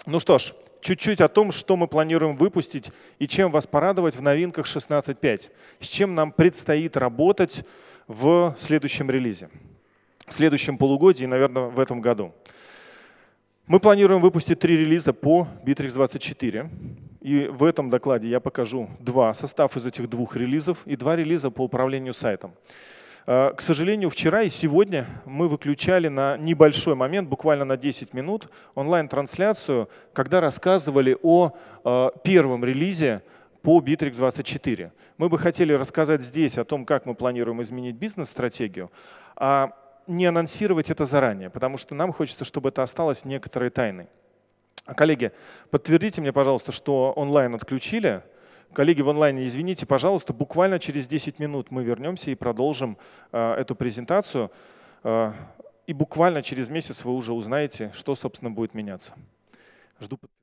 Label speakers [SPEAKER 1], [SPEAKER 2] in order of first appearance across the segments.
[SPEAKER 1] Ну что ж, чуть-чуть о том, что мы планируем выпустить и чем вас порадовать в новинках 16.5. С чем нам предстоит работать в следующем релизе, в следующем полугодии и, наверное, в этом году. Мы планируем выпустить 3 релиза по Bittrex24. И в этом докладе я покажу состав из этих 2 релизов и 2 релиза по управлению сайтом. К сожалению, вчера и сегодня мы выключали на небольшой момент, буквально на 10 минут, онлайн-трансляцию, когда рассказывали о первом релизе по Bittrex24. Мы бы хотели рассказать здесь о том, как мы планируем изменить бизнес-стратегию, а не анонсировать это заранее, потому что нам хочется, чтобы это осталось некоторой тайной. Коллеги, подтвердите мне, пожалуйста, что онлайн отключили. Коллеги в онлайне, извините, пожалуйста, буквально через 10 минут мы вернемся и продолжим эту презентацию. И буквально через месяц вы уже узнаете, что, собственно, будет меняться. Жду подтверждения.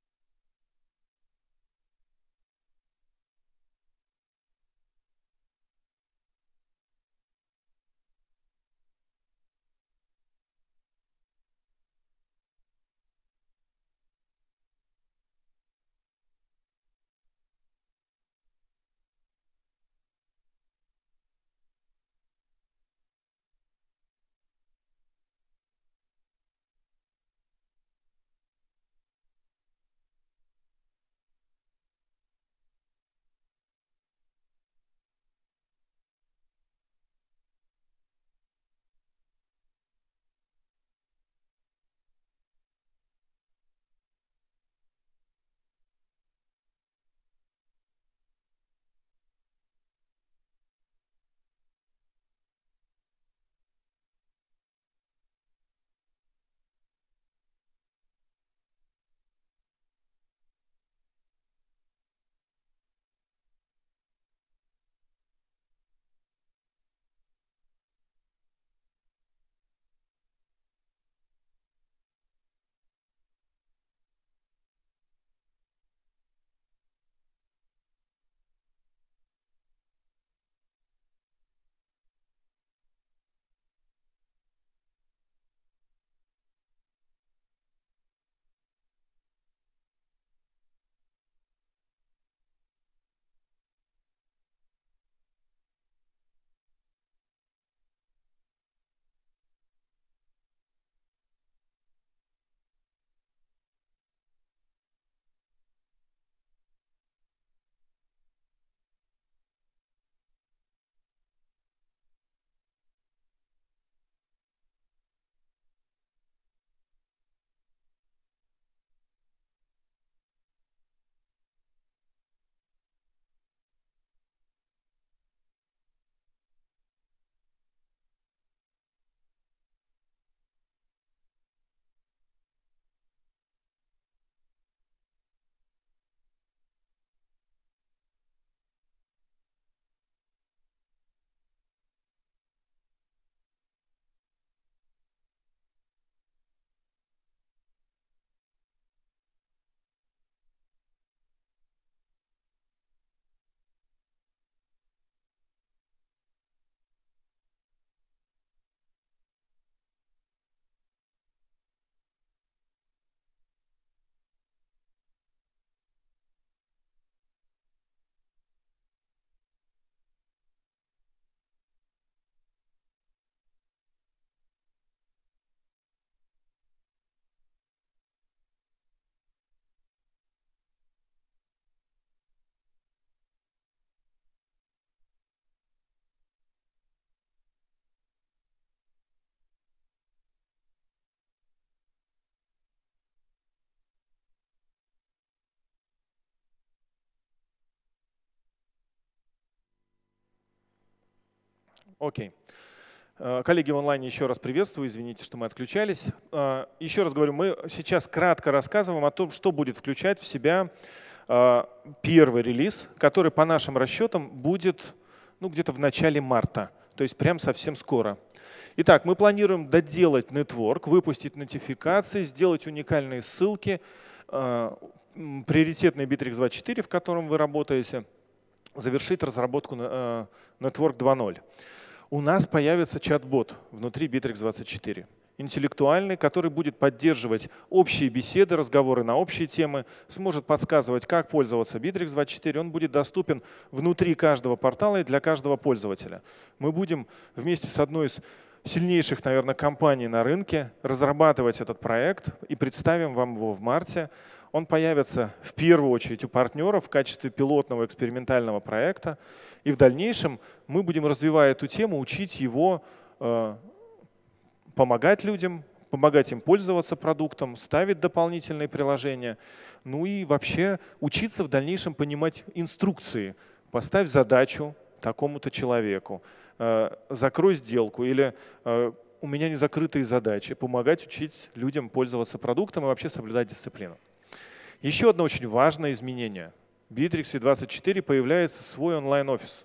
[SPEAKER 1] Окей. Коллеги в онлайне, еще раз приветствую, извините, что мы отключались. Еще раз говорю, мы сейчас кратко рассказываем о том, что будет включать в себя первый релиз, который по нашим расчетам будет где-то в начале марта, то есть прям совсем скоро. Итак, мы планируем доделать нетворк, выпустить нотификации, сделать уникальные ссылки, приоритетный Bittrex24, в котором вы работаете, завершить разработку Network 2.0. У нас появится чат-бот внутри Bittrex24. интеллектуальный, который будет поддерживать общие беседы, разговоры на общие темы, сможет подсказывать, как пользоваться Bittrex24. Он будет доступен внутри каждого портала и для каждого пользователя. Мы будем вместе с одной из сильнейших, наверное, компаний на рынке разрабатывать этот проект и представим вам его в марте. Он появится в первую очередь у партнеров в качестве пилотного экспериментального проекта. И в дальнейшем мы будем, развивая эту тему, учить его помогать людям, помогать им пользоваться продуктом, ставить дополнительные приложения. Ну и вообще учиться в дальнейшем понимать инструкции. Поставь задачу такому-то человеку, закрой сделку или у меня не закрытые задачи. Помогать учить людям пользоваться продуктом и вообще соблюдать дисциплину. Еще одно очень важное изменение. В Bittrex24 появляется свой онлайн-офис.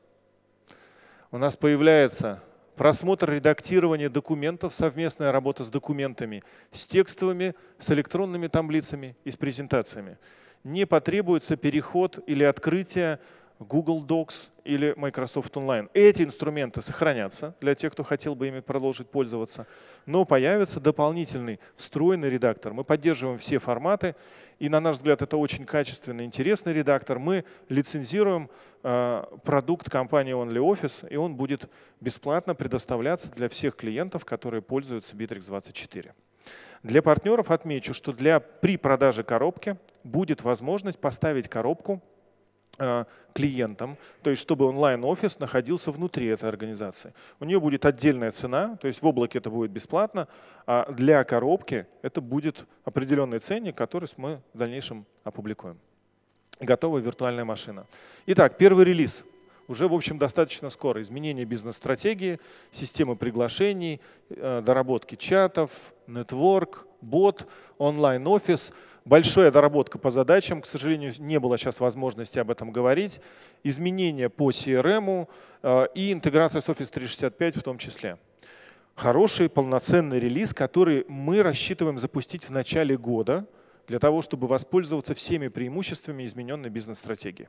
[SPEAKER 1] У нас появляется просмотр, редактирование документов, совместная работа с документами, с текстовыми, с электронными таблицами и с презентациями. Не потребуется переход или открытие Google Docs или Microsoft Online. Эти инструменты сохранятся для тех, кто хотел бы ими продолжить пользоваться, но появится дополнительный встроенный редактор. Мы поддерживаем все форматы, и, на наш взгляд, это очень качественный, интересный редактор. Мы лицензируем продукт компании OnlyOffice, и он будет бесплатно предоставляться для всех клиентов, которые пользуются Bittrex24. Для партнеров отмечу, что при продаже коробки будет возможность поставить коробку клиентам, то есть чтобы онлайн-офис находился внутри этой организации. У нее будет отдельная цена, то есть в облаке это будет бесплатно, а для коробки это будет определенный ценник, который мы в дальнейшем опубликуем. Готовая виртуальная машина. Итак, первый релиз. Уже, в общем, достаточно скоро. Изменение бизнес-стратегии, системы приглашений, доработки чатов, нетворк, бот, онлайн-офис. Большая доработка по задачам, к сожалению, не было сейчас возможности об этом говорить. Изменения по CRM и интеграция с Office 365 в том числе. Хороший полноценный релиз, который мы рассчитываем запустить в начале года для того, чтобы воспользоваться всеми преимуществами измененной бизнес-стратегии.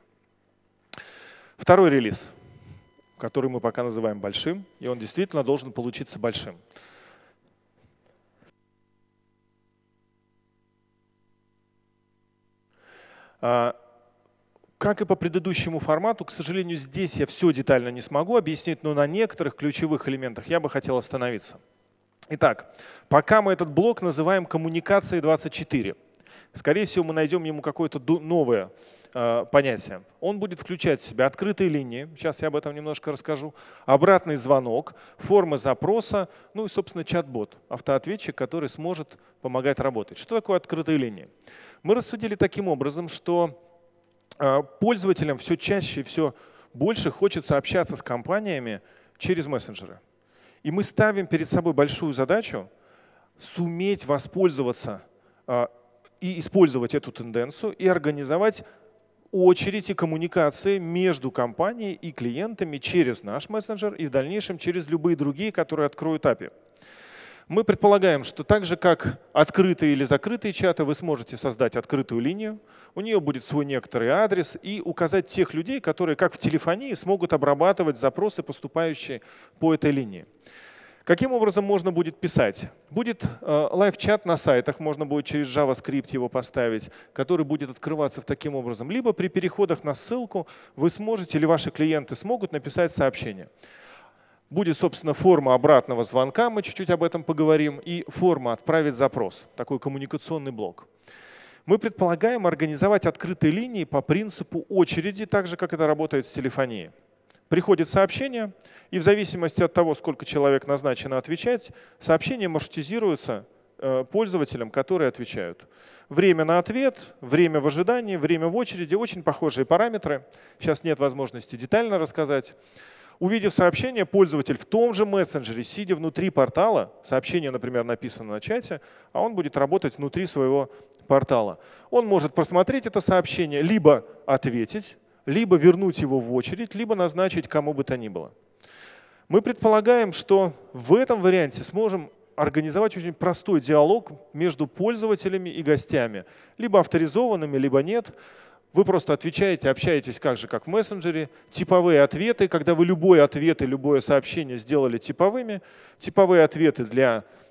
[SPEAKER 1] Второй релиз, который мы пока называем большим, и он действительно должен получиться большим. Как и по предыдущему формату, к сожалению, здесь я все детально не смогу объяснить, но на некоторых ключевых элементах я бы хотел остановиться. Итак, пока мы этот блок называем коммуникацией 24. Скорее всего, мы найдем ему какое-то новое понятие. Он будет включать в себя открытые линии, сейчас я об этом немножко расскажу, обратный звонок, формы запроса, ну и, собственно, чат-бот, автоответчик, который сможет помогать работать. Что такое открытые линии? Мы рассудили таким образом, что пользователям все чаще и все больше хочется общаться с компаниями через мессенджеры. И мы ставим перед собой большую задачу суметь воспользоваться и использовать эту тенденцию и организовать очередь и коммуникации между компанией и клиентами через наш мессенджер и в дальнейшем через любые другие, которые откроют API. Мы предполагаем, что так же, как открытые или закрытые чаты, вы сможете создать открытую линию, у нее будет свой некоторый адрес и указать тех людей, которые, как в телефонии, смогут обрабатывать запросы, поступающие по этой линии. Каким образом можно будет писать? Будет лайв-чат на сайтах, можно будет через JavaScript его поставить, который будет открываться таким образом. Либо при переходах на ссылку вы сможете или ваши клиенты смогут написать сообщение. Будет, собственно, форма обратного звонка, мы чуть-чуть об этом поговорим, и форма «Отправить запрос», такой коммуникационный блок. Мы предполагаем организовать открытые линии по принципу очереди, так же, как это работает с телефонией. Приходит сообщение, и в зависимости от того, сколько человек назначено отвечать, сообщение маршрутизируется пользователям, которые отвечают. Время на ответ, время в ожидании, время в очереди – очень похожие параметры. Сейчас нет возможности детально рассказать. Увидев сообщение, пользователь в том же мессенджере, сидя внутри портала, сообщение, например, написано на чате, а он будет работать внутри своего портала. Он может просмотреть это сообщение, либо ответить, либо вернуть его в очередь, либо назначить кому бы то ни было. Мы предполагаем, что в этом варианте сможем организовать очень простой диалог между пользователями и гостями, либо авторизованными, либо нет. Вы просто отвечаете, общаетесь как в мессенджере. Типовые ответы, когда вы любой ответ и любое сообщение сделали типовыми. Типовые ответы для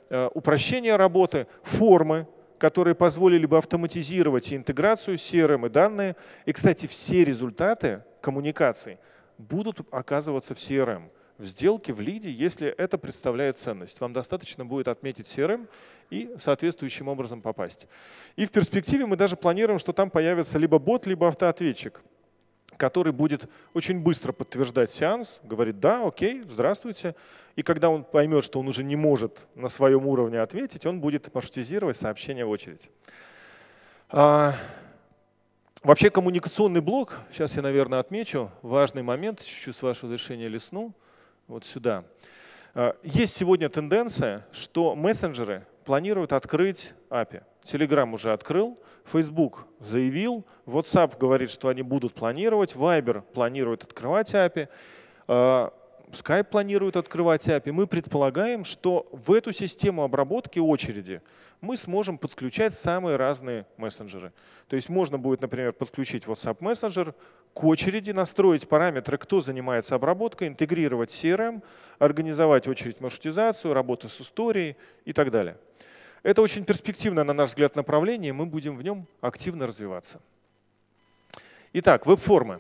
[SPEAKER 1] упрощение работы, формы, которые позволили бы автоматизировать и интеграцию с CRM и данные. И, кстати, все результаты коммуникаций будут оказываться в CRM, в сделке, в лиде, если это представляет ценность. Вам достаточно будет отметить CRM и соответствующим образом попасть. И в перспективе мы даже планируем, что там появится либо бот, либо автоответчик, который будет очень быстро подтверждать сеанс, говорит: да, окей, здравствуйте. И когда он поймет, что он уже не может на своем уровне ответить, он будет маршрутизировать сообщение в очередь. Вообще коммуникационный блок, сейчас я, наверное, отмечу важный момент, чуть-чуть с вашего разрешения листну, вот сюда. Есть сегодня тенденция, что мессенджеры планируют открыть API. Telegram уже открыл, Facebook заявил, WhatsApp говорит, что они будут планировать, Viber планирует открывать API, Skype планирует открывать API. Мы предполагаем, что в эту систему обработки очереди мы сможем подключать самые разные мессенджеры. То есть можно будет, например, подключить WhatsApp Messenger к очереди, настроить параметры, кто занимается обработкой, интегрировать CRM, организовать очередь маршрутизацию, работу с историей и так далее. Это очень перспективное, на наш взгляд, направление, мы будем в нем активно развиваться. Итак, веб-формы.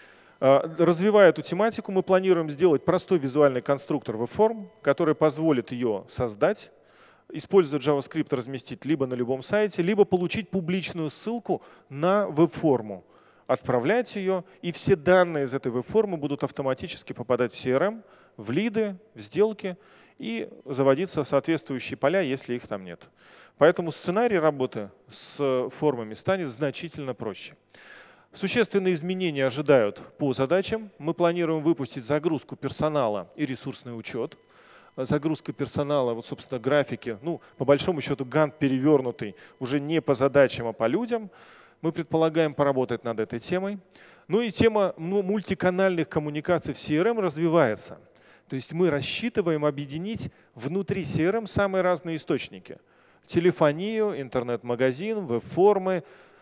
[SPEAKER 1] Развивая эту тематику, мы планируем сделать простой визуальный конструктор веб-форм, который позволит ее создать, используя JavaScript, разместить либо на любом сайте, либо получить публичную ссылку на веб-форму, отправлять ее, и все данные из этой веб-формы будут автоматически попадать в CRM, в лиды, в сделки и заводиться соответствующие поля, если их там нет. Поэтому сценарий работы с формами станет значительно проще. Существенные изменения ожидают по задачам. Мы планируем выпустить загрузку персонала и ресурсный учет. Загрузка персонала, вот, собственно, графики, ну, по большому счету, гант перевернутый, уже не по задачам, а по людям. Мы предполагаем поработать над этой темой. Ну и тема мультиканальных коммуникаций в CRM развивается. То есть мы рассчитываем объединить внутри CRM самые разные источники. Телефонию, интернет-магазин, веб-формы,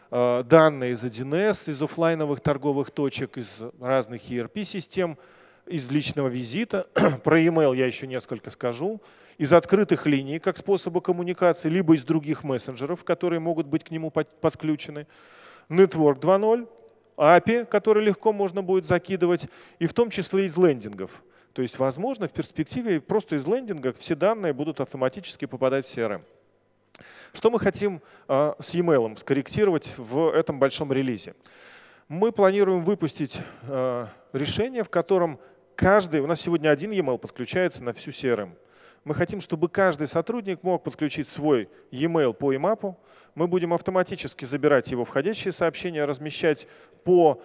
[SPEAKER 1] данные из 1С, из офлайновых торговых точек, из разных ERP-систем, из личного визита. Про email я еще несколько скажу. Из открытых линий как способа коммуникации, либо из других мессенджеров, которые могут быть к нему подключены. Network 2.0, API, который легко можно будет закидывать, и в том числе из лендингов. То есть, возможно, в перспективе просто из лендингов все данные будут автоматически попадать в CRM. Что мы хотим с e-mail скорректировать в этом большом релизе? Мы планируем выпустить решение, в котором у нас сегодня один e-mail подключается на всю CRM. Мы хотим, чтобы каждый сотрудник мог подключить свой e-mail по IMAP. Мы будем автоматически забирать его входящие сообщения, размещать по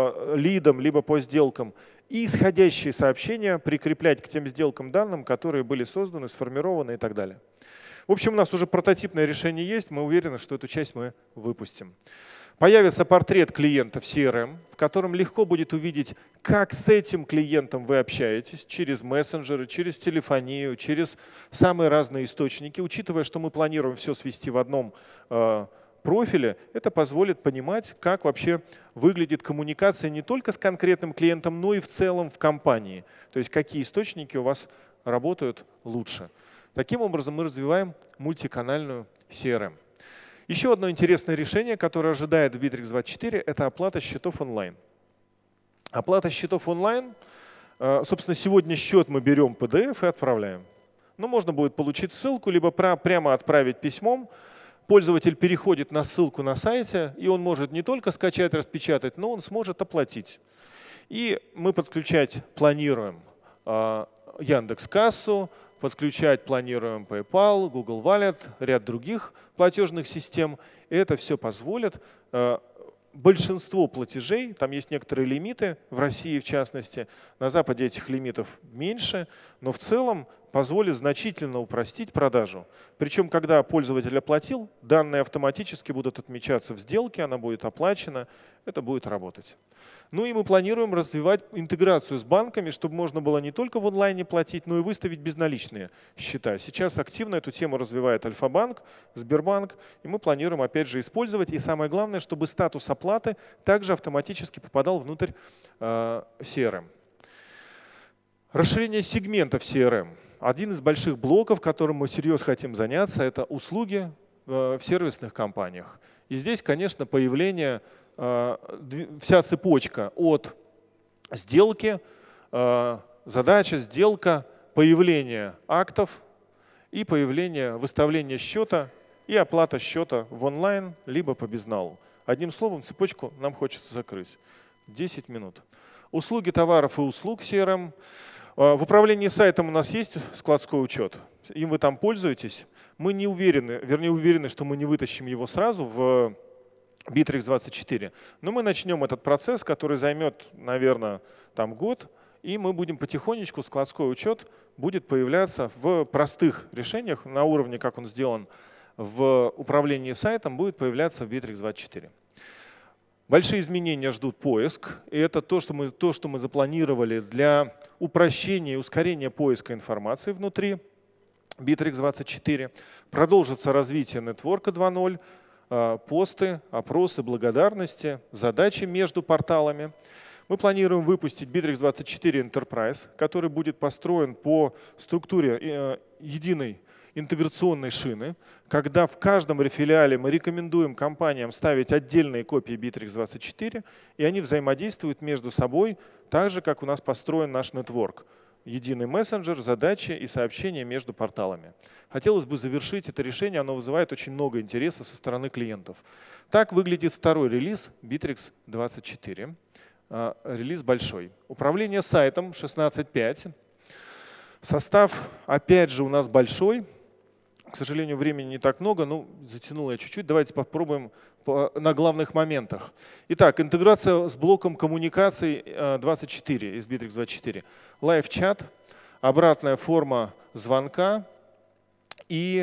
[SPEAKER 1] лидам либо по сделкам и исходящие сообщения прикреплять к тем сделкам данным, которые были созданы, сформированы и так далее. В общем, у нас уже прототипное решение есть, мы уверены, что эту часть мы выпустим. Появится портрет клиента в CRM, в котором легко будет увидеть, как с этим клиентом вы общаетесь через мессенджеры, через телефонию, через самые разные источники. Учитывая, что мы планируем все свести в одном профиле, это позволит понимать, как вообще выглядит коммуникация не только с конкретным клиентом, но и в целом в компании. То есть какие источники у вас работают лучше. Таким образом мы развиваем мультиканальную CRM. Еще одно интересное решение, которое ожидает в Bittrex24, это оплата счетов онлайн. Оплата счетов онлайн, собственно, сегодня счет мы берем PDF и отправляем. Но можно будет получить ссылку, либо прямо отправить письмом. Пользователь переходит на ссылку на сайте, и он может не только скачать, распечатать, но он сможет оплатить. И мы подключать планируем Яндекс.Кассу, подключать планируем PayPal, Google Wallet, ряд других платежных систем. И это все позволит большинство платежей, там есть некоторые лимиты, в России в частности, на Западе этих лимитов меньше, но в целом позволит значительно упростить продажу. Причем, когда пользователь оплатил, данные автоматически будут отмечаться в сделке, она будет оплачена, это будет работать. Ну и мы планируем развивать интеграцию с банками, чтобы можно было не только в онлайне платить, но и выставить безналичные счета. Сейчас активно эту тему развивает Альфа-банк, Сбербанк, и мы планируем опять же использовать. И самое главное, чтобы статус оплаты также автоматически попадал внутрь CRM. Расширение сегментов CRM. один из больших блоков, которым мы всерьез хотим заняться, это услуги в сервисных компаниях. И здесь, конечно, появление, вся цепочка от сделки, задача, сделка, появление актов и появление выставления счета и оплата счета в онлайн, либо по безналу. Одним словом, цепочку нам хочется закрыть. 10 минут. Услуги товаров и услуг CRM. В управлении сайтом у нас есть складской учет. Им вы там пользуетесь. Мы не уверены, вернее уверены, что мы не вытащим его сразу в Bittrex24. Но мы начнем этот процесс, который займет, наверное, там год. И мы будем потихонечку, складской учет будет появляться в простых решениях на уровне, как он сделан в управлении сайтом, будет появляться в Bittrex24. Большие изменения ждут поиск. И это то, что мы запланировали для упрощения и ускорения поиска информации внутри Bittrex24. Продолжится развитие нетворка 2.0, посты, опросы, благодарности, задачи между порталами. Мы планируем выпустить Bittrex24 Enterprise, который будет построен по структуре единой интеграционной шины, когда в каждом рефилиале мы рекомендуем компаниям ставить отдельные копии Bittrex24, и они взаимодействуют между собой так же, как у нас построен наш нетворк. Единый мессенджер, задачи и сообщения между порталами. Хотелось бы завершить это решение, оно вызывает очень много интереса со стороны клиентов. Так выглядит второй релиз Bittrex24. Релиз большой. Управление сайтом 16.5. Состав, опять же, у нас большой. К сожалению, времени не так много, но затянул я чуть-чуть. Давайте попробуем на главных моментах. Итак, интеграция с блоком коммуникаций 24 из Bittrex24. Лайв-чат, обратная форма звонка и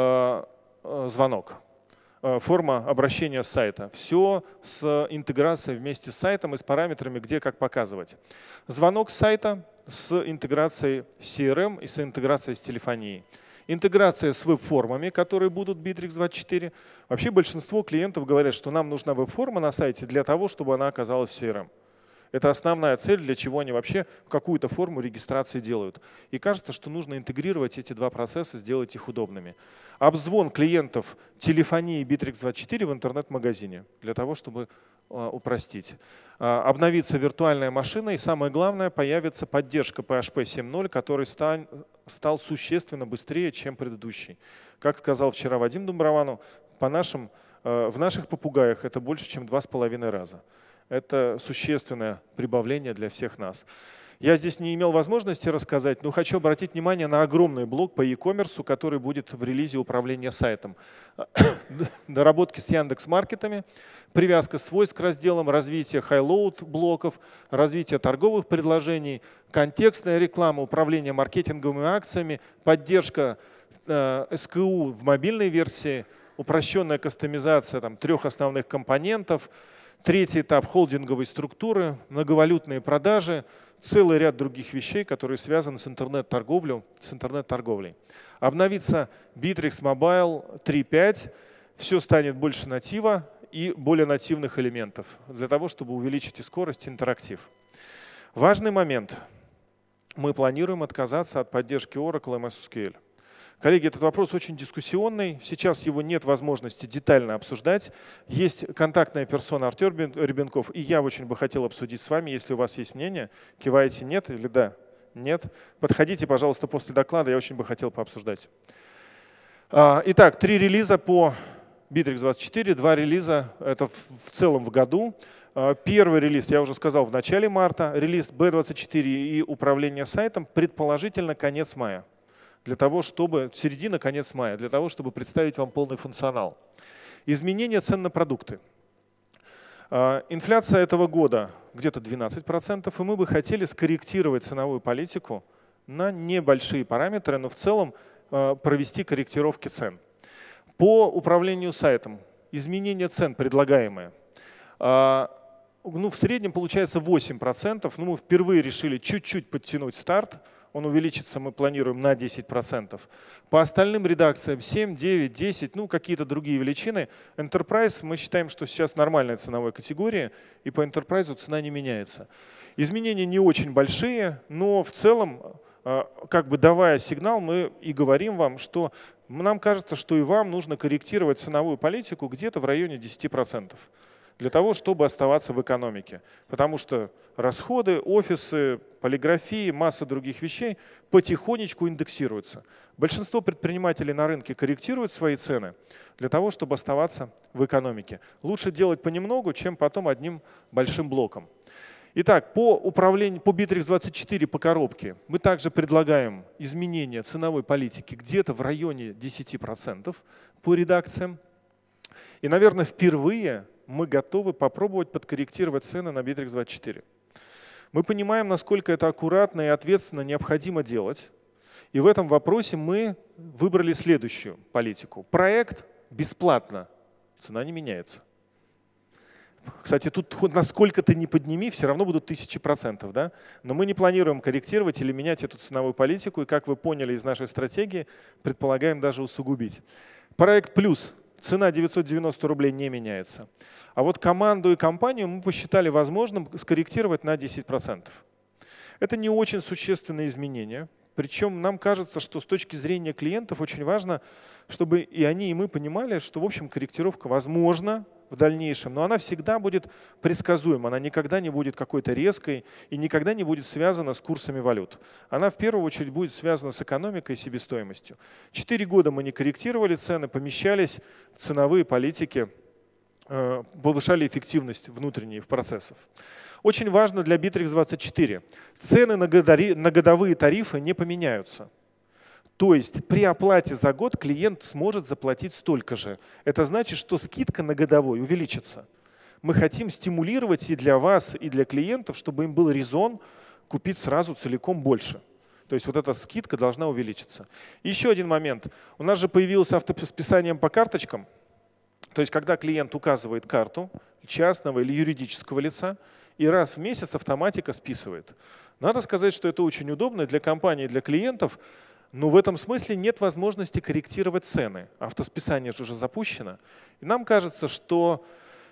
[SPEAKER 1] звонок. Форма обращения с сайта. Все с интеграцией вместе с сайтом и с параметрами, где как показывать. Звонок с сайта с интеграцией с CRM и с интеграцией с телефонией. Интеграция с веб-формами, которые будут в Bittrex24. Вообще большинство клиентов говорят, что нам нужна веб-форма на сайте для того, чтобы она оказалась в CRM. Это основная цель, для чего они вообще какую-то форму регистрации делают. И кажется, что нужно интегрировать эти два процесса, сделать их удобными. Обзвон клиентов телефонии Bittrex24 в интернет-магазине для того, чтобы упростить. Обновится виртуальная машина и, самое главное, появится поддержка PHP 7.0, который стал существенно быстрее, чем предыдущий. Как сказал вчера Вадим Думброванов, в наших попугаях это больше, чем 2,5 раза. Это существенное прибавление для всех нас. Я здесь не имел возможности рассказать, но хочу обратить внимание на огромный блок по e-commerce, который будет в релизе управления сайтом. Доработки с Яндекс.Маркетами, привязка свойств к разделам, развитие high-load блоков, развитие торговых предложений, контекстная реклама, управление маркетинговыми акциями, поддержка SKU в мобильной версии, упрощенная кастомизация 3 основных компонентов, третий этап холдинговой структуры, многовалютные продажи, целый ряд других вещей, которые связаны с интернет-торговлей. Обновится Bittrex Mobile 3.5, все станет больше натива и более нативных элементов для того, чтобы увеличить и скорость, и интерактив. Важный момент. Мы планируем отказаться от поддержки Oracle MS SQL. Коллеги, этот вопрос очень дискуссионный. Сейчас его нет возможности детально обсуждать. Есть контактная персона Артем Ребенков, и я очень бы хотел обсудить с вами, если у вас есть мнение. Киваете нет или да? Нет? Подходите, пожалуйста, после доклада, я очень бы хотел пообсуждать. Итак, 3 релиза по Bittrex24, 2 релиза это в целом в году. Первый релиз, я уже сказал, в начале марта. Релиз B24 и управление сайтом предположительно конец мая. Для того, чтобы середина-конец мая, для того, чтобы представить вам полный функционал. Изменение цен на продукты. Инфляция этого года где-то 12%, и мы бы хотели скорректировать ценовую политику на небольшие параметры, но в целом провести корректировки цен. По управлению сайтом изменение цен предлагаемые. В среднем получается 8%, но мы впервые решили чуть-чуть подтянуть старт. Он увеличится, мы планируем, на 10%. По остальным редакциям 7, 9, 10, какие-то другие величины. Enterprise мы считаем, что сейчас нормальная ценовая категория, и по Enterprise цена не меняется. Изменения не очень большие, но в целом, как бы давая сигнал, мы и говорим вам, что нам кажется, что и вам нужно корректировать ценовую политику где-то в районе 10%. Для того, чтобы оставаться в экономике. Потому что расходы, офисы, полиграфии, масса других вещей потихонечку индексируются. Большинство предпринимателей на рынке корректируют свои цены для того, чтобы оставаться в экономике. Лучше делать понемногу, чем потом одним большим блоком. Итак, по управлению, по Bittrex24 по коробке мы также предлагаем изменение ценовой политики где-то в районе 10% по редакциям. И, наверное, впервые мы готовы попробовать подкорректировать цены на Bittrex24. Мы понимаем, насколько это аккуратно и ответственно необходимо делать. И в этом вопросе мы выбрали следующую политику. Проект бесплатно, цена не меняется. Кстати, тут хоть насколько ты не подними, все равно будут 1000%. Да? Но мы не планируем корректировать или менять эту ценовую политику. И, как вы поняли из нашей стратегии, предполагаем даже усугубить. Проект плюс. Цена 990 рублей не меняется. А вот команду и компанию мы посчитали возможным скорректировать на 10%. Это не очень существенные изменения. Причем нам кажется, что с точки зрения клиентов очень важно, чтобы и они, и мы понимали, что в общем корректировка возможна в дальнейшем, но она всегда будет предсказуема, она никогда не будет какой-то резкой и никогда не будет связана с курсами валют. Она в первую очередь будет связана с экономикой и себестоимостью. 4 года мы не корректировали цены, помещались в ценовые политики, повышали эффективность внутренних процессов. Очень важно для Bittrex24. Цены на годовые тарифы не поменяются. То есть при оплате за год клиент сможет заплатить столько же. Это значит, что скидка на годовой увеличится. Мы хотим стимулировать и для вас, и для клиентов, чтобы им был резон купить сразу целиком больше. То есть вот эта скидка должна увеличиться. И еще один момент. У нас же появилось автосписание по карточкам. То есть когда клиент указывает карту частного или юридического лица, и раз в месяц автоматика списывает. Надо сказать, что это очень удобно для компании, для клиентов, но в этом смысле нет возможности корректировать цены. Автосписание же уже запущено. И нам кажется, что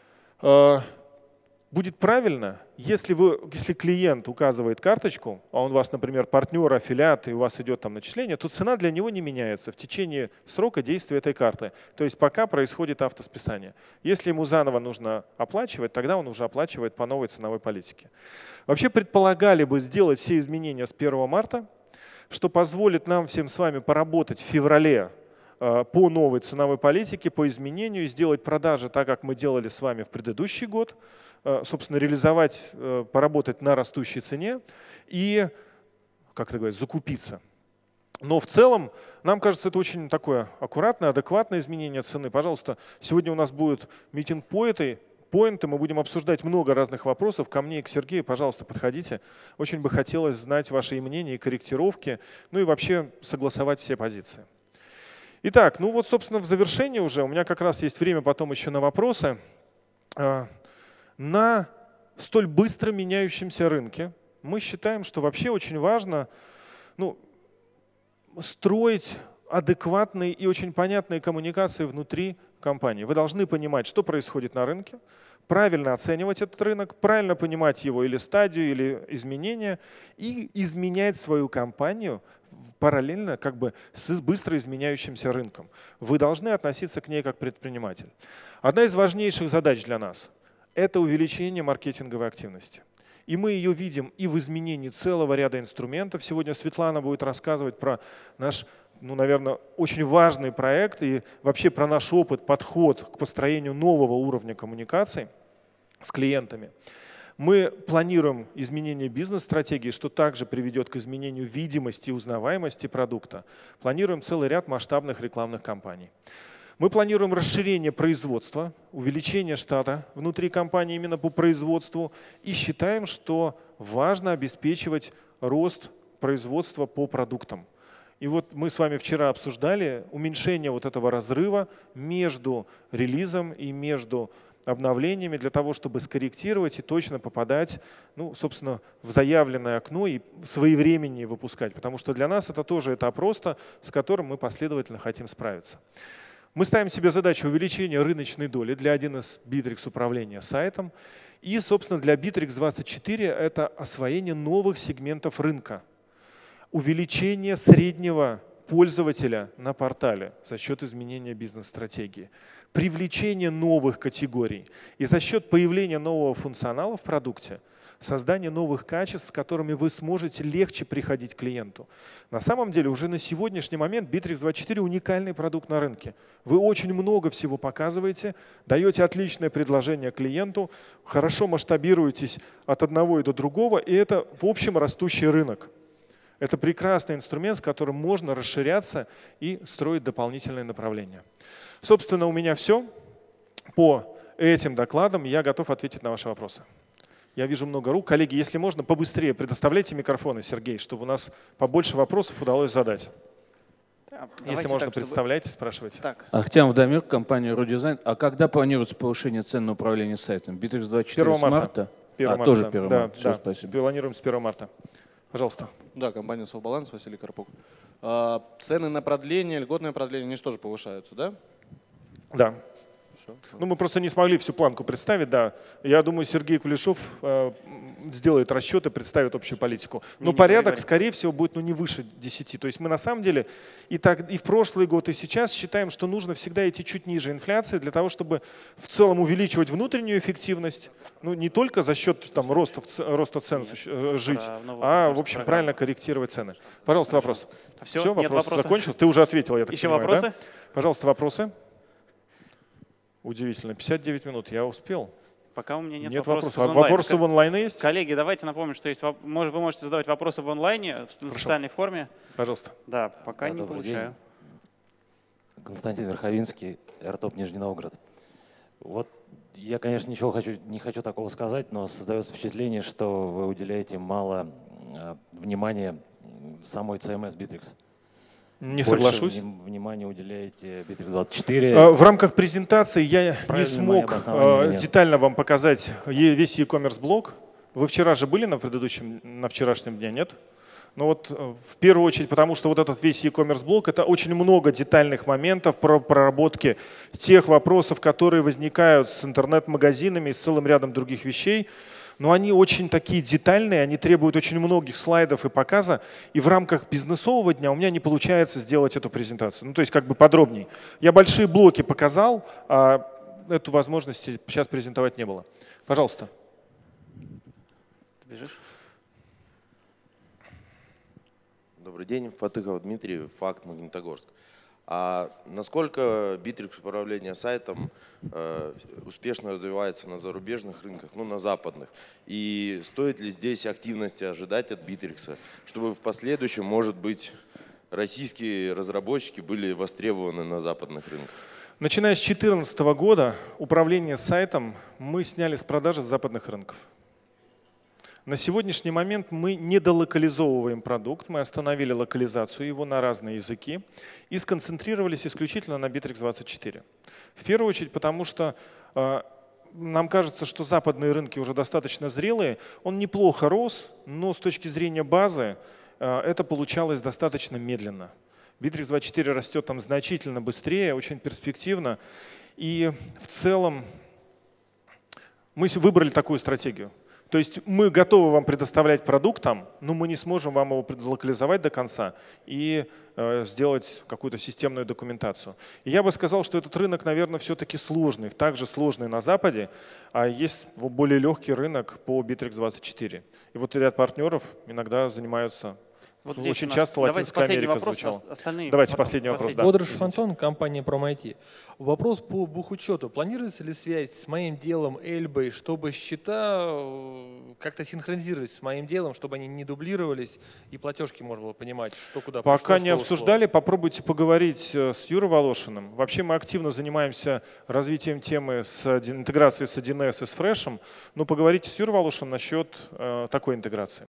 [SPEAKER 1] будет правильно, если клиент указывает карточку, а он у вас, например, партнер, аффилиат, и у вас идет там начисление, то цена для него не меняется в течение срока действия этой карты. То есть пока происходит автосписание. Если ему заново нужно оплачивать, тогда он уже оплачивает по новой ценовой политике. Вообще предполагали бы сделать все изменения с 1 марта, что позволит нам всем с вами поработать в феврале по новой ценовой политике, по изменению, и сделать продажи так, как мы делали с вами в предыдущий год, собственно, реализовать, поработать на растущей цене и, как это говорят, закупиться. Но в целом, нам кажется, это очень такое аккуратное, адекватное изменение цены. Пожалуйста, сегодня у нас будет митинг поинты, мы будем обсуждать много разных вопросов. Ко мне и к Сергею, пожалуйста, подходите. Очень бы хотелось знать ваши мнения и корректировки, ну и вообще согласовать все позиции. Итак, ну вот, собственно, в завершении уже, у меня как раз есть время потом еще на вопросы. На столь быстро меняющемся рынке мы считаем, что вообще очень важно строить адекватные и очень понятные коммуникации внутри компании. Вы должны понимать, что происходит на рынке, правильно оценивать этот рынок, правильно понимать его или стадию, или изменения, и изменять свою компанию параллельно как бы с быстро изменяющимся рынком. Вы должны относиться к ней как предприниматель. Одна из важнейших задач для нас – это увеличение маркетинговой активности. И мы ее видим и в изменении целого ряда инструментов. Сегодня Светлана будет рассказывать про наш, наверное, очень важный проект и вообще про наш опыт, подход к построению нового уровня коммуникаций с клиентами. Мы планируем изменение бизнес-стратегии, что также приведет к изменению видимости и узнаваемости продукта. Планируем целый ряд масштабных рекламных кампаний. Мы планируем расширение производства, увеличение штата внутри компании именно по производству и считаем, что важно обеспечивать рост производства по продуктам. И вот мы с вами вчера обсуждали уменьшение вот этого разрыва между релизом и между обновлениями для того, чтобы скорректировать и точно попадать, собственно, в заявленное окно и своевременнее выпускать. Потому что для нас это тоже этап роста, с которым мы последовательно хотим справиться. Мы ставим себе задачу увеличения рыночной доли для 1С Bittrex управления сайтом. И, собственно, для Bittrex24 это освоение новых сегментов рынка. Увеличение среднего пользователя на портале за счет изменения бизнес-стратегии. Привлечение новых категорий. И за счет появления нового функционала в продукте создание новых качеств, с которыми вы сможете легче приходить к клиенту. На самом деле уже на сегодняшний момент Bittrex24 уникальный продукт на рынке. Вы очень много всего показываете, даете отличное предложение клиенту, хорошо масштабируетесь от одного и до другого, и это в общем растущий рынок. Это прекрасный инструмент, с которым можно расширяться и строить дополнительные направления. Собственно, у меня все. По этим докладам я готов ответить на ваши вопросы. Я вижу много рук. Коллеги, если можно, побыстрее предоставляйте микрофоны, Сергей, чтобы у нас побольше вопросов удалось задать. Если можно, так, представляйте, спрашивайте.
[SPEAKER 2] Ахтямов Дамир, компания RuDesign. А когда планируется повышение цен на управление сайтом? Bittrex24
[SPEAKER 1] 1
[SPEAKER 2] с марта?
[SPEAKER 1] 1 марта.
[SPEAKER 2] Тоже 1 марта.
[SPEAKER 1] Да,
[SPEAKER 2] Все,
[SPEAKER 1] да.
[SPEAKER 2] спасибо.
[SPEAKER 1] Планируем с 1 марта. Пожалуйста.
[SPEAKER 3] Да, компания Совбаланс, Василий Карпук. Цены на продление, льготное продление, они же тоже повышаются, да?
[SPEAKER 1] Да.
[SPEAKER 3] Все.
[SPEAKER 1] Ну, мы просто не смогли всю планку представить, да. Я думаю, Сергей Кулешов сделает расчеты, представит общую политику. Но порядок, скорее всего, будет не выше 10. То есть мы на самом деле и в прошлый год, и сейчас считаем, что нужно всегда идти чуть ниже инфляции для того, чтобы в целом увеличивать внутреннюю эффективность. Ну, не только за счет там, роста цен жить, а, в общем, правильно корректировать цены. Пожалуйста, вопрос.
[SPEAKER 4] Все,
[SPEAKER 1] вопрос закончился? Ты уже ответил, я так
[SPEAKER 4] Еще
[SPEAKER 1] понимаю,
[SPEAKER 4] вопросы?
[SPEAKER 1] Да? Пожалуйста, вопросы. Удивительно, 59 минут, я успел.
[SPEAKER 4] Пока у меня
[SPEAKER 1] нет
[SPEAKER 4] вопросов.
[SPEAKER 1] Вопросы в онлайне есть?
[SPEAKER 4] Коллеги, давайте напомним, что есть, вы можете задавать вопросы в онлайне, в специальной форме.
[SPEAKER 1] Пожалуйста.
[SPEAKER 4] Да, пока не получаю.
[SPEAKER 5] День. Константин Верховинский, РТОП Нижний Новгород. Вот я, конечно, не хочу такого сказать, но создается впечатление, что вы уделяете мало внимания самой CMS Bittrex.
[SPEAKER 1] Не соглашусь.
[SPEAKER 5] Внимание уделяете Bittrex24.
[SPEAKER 1] В рамках презентации я не смог детально вам показать весь e-commerce блок. Вы вчера же были на вчерашнем дне, нет? Ну вот в первую очередь, потому что вот этот весь e-commerce блок — это очень много детальных моментов про проработки тех вопросов, которые возникают с интернет-магазинами и с целым рядом других вещей. Но они очень такие детальные, они требуют очень многих слайдов и показа. И в рамках бизнесового дня у меня не получается сделать эту презентацию. Ну, то есть как бы подробней. Я большие блоки показал, а эту возможность сейчас презентовать не было. Пожалуйста.
[SPEAKER 4] Ты бежишь?
[SPEAKER 6] Добрый день, Фатыхов Дмитрий, Факт, Магнитогорск. А насколько Bittrex управление сайтом успешно развивается на зарубежных рынках, ну на западных? И стоит ли здесь активности ожидать от Bittrex, чтобы в последующем, может быть, российские разработчики были востребованы на западных рынках?
[SPEAKER 1] Начиная с 2014 года управление сайтом мы сняли с продажи с западных рынков. На сегодняшний момент мы не долокализовываем продукт, мы остановили локализацию его на разные языки и сконцентрировались исключительно на Bittrex24. В первую очередь потому, что нам кажется, что западные рынки уже достаточно зрелые. Он неплохо рос, но с точки зрения базы это получалось достаточно медленно. Bittrex24 растет там значительно быстрее, очень перспективно. И в целом мы выбрали такую стратегию. То есть мы готовы вам предоставлять продукт там, но мы не сможем вам его локализовать до конца и сделать какую-то системную документацию. И я бы сказал, что этот рынок, наверное, все-таки сложный, также сложный на Западе, а есть более легкий рынок по Bittrex24. И вот ряд партнеров иногда занимаются.
[SPEAKER 4] Вот
[SPEAKER 1] очень часто Латинская Америка звучала. Давайте последний вопрос. Да.
[SPEAKER 7] Бодрыш Фантон, компания ProMIT. Вопрос по бухучету. Планируется ли связь с моим делом Эльбой, чтобы счета как-то синхронизировать с моим делом, чтобы они не дублировались и платежки можно было понимать, что куда пошло?
[SPEAKER 1] Пока не обсуждали, попробуйте поговорить с Юрой Волошиным. Вообще мы активно занимаемся развитием темы с интеграцией с 1С и с Fresh, но поговорите с Юрой Волошиным насчет такой интеграции.